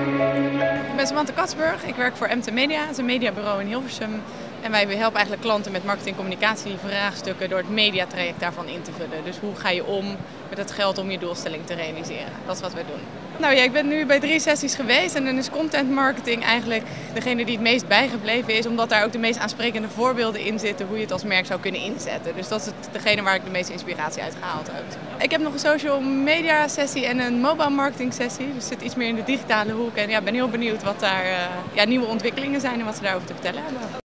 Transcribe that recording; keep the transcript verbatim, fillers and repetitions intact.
Ik ben Samantha Katsburg, ik werk voor M T Media, het is een mediabureau in Hilversum. En wij helpen eigenlijk klanten met marketing- en communicatievraagstukken door het mediatraject daarvan in te vullen. Dus hoe ga je om met het geld om je doelstelling te realiseren? Dat is wat wij doen. Nou ja, ik ben nu bij drie sessies geweest en dan is content marketing eigenlijk degene die het meest bijgebleven is. Omdat daar ook de meest aansprekende voorbeelden in zitten hoe je het als merk zou kunnen inzetten. Dus dat is het, degene waar ik de meeste inspiratie uit gehaald heb. Ik heb nog een social media sessie en een mobile marketing sessie. Dus zit iets meer in de digitale hoek. En ja, ben heel benieuwd wat daar uh, ja, nieuwe ontwikkelingen zijn en wat ze daarover te vertellen hebben.